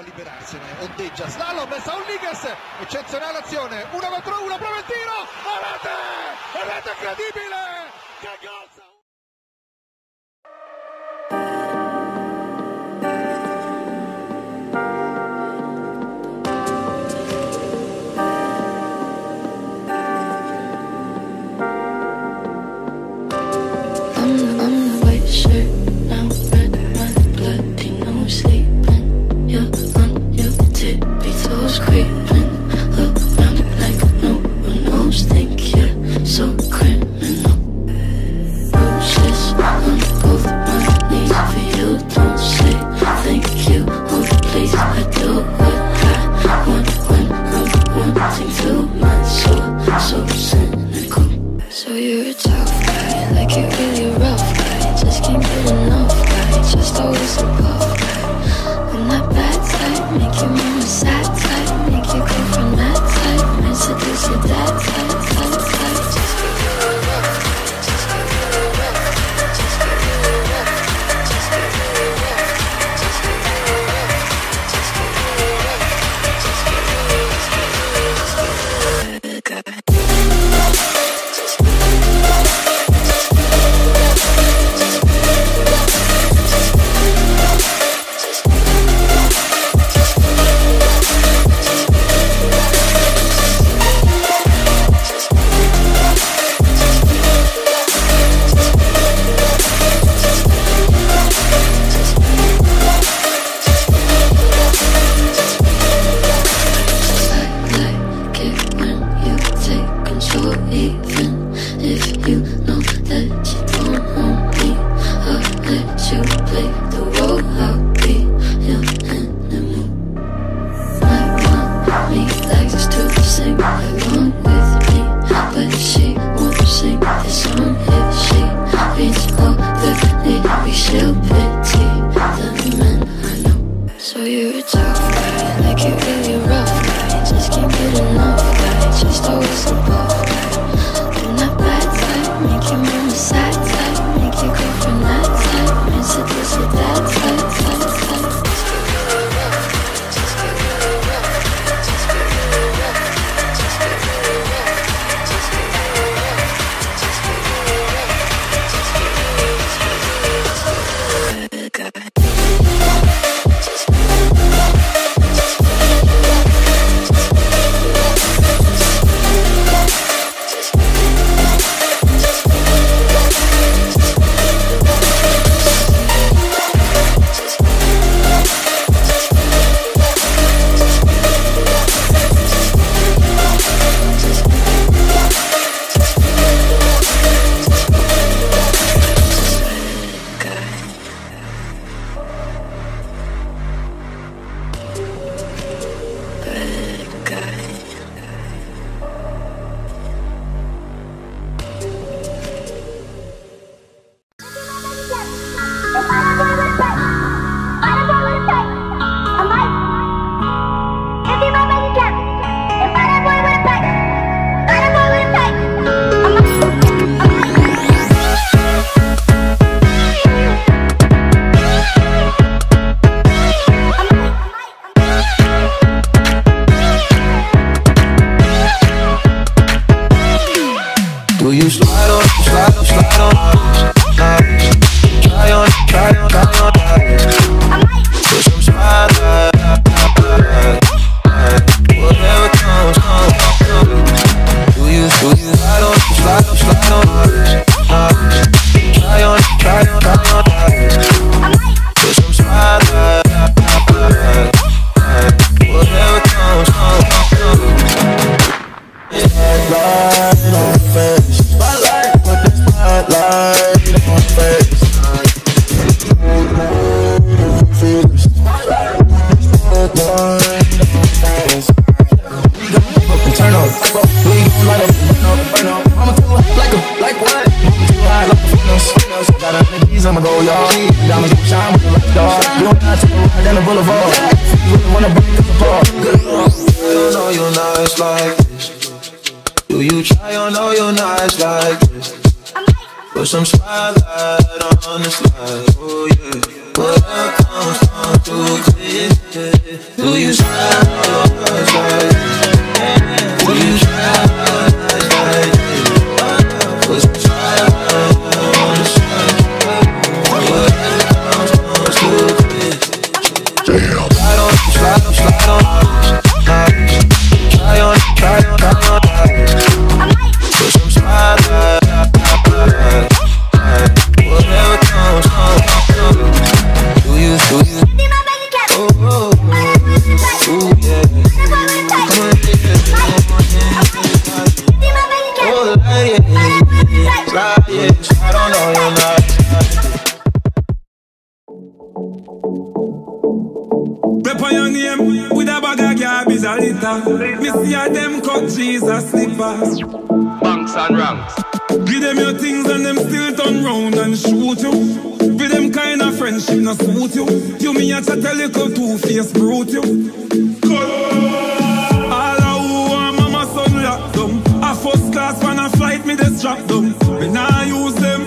liberarsene, ondeggia, slalom, Saulnigas, eccezionale azione, 1 contro 1, prova il tiro, e rete incredibile, che gol! Do you try or know you're nice like this? Put some spotlight on this life, oh yeah. Whatever comes on too clear, yeah. Do you slide like yeah. Do you slide like yeah. Put some spotlight on this life. Whatever comes on too clear. Damn. Slide on, slide on, try on, try on, try on. Put some spotlight. Whatever comes on, do you? Oh, oh, ooh, yeah. Come on, yeah. Oh, yeah. Slide on all your nights. Rep on your name with a bag of garbage a litter. Me see a them cut Jesus slippers. Banks and ranks. Give them your things and them still turn round and shoot you. With them kind of friendship not suit you. You me a chat a little two-faced brute you. All a who and mama son lock them. A first class when I flight me they strap them. Me nah use them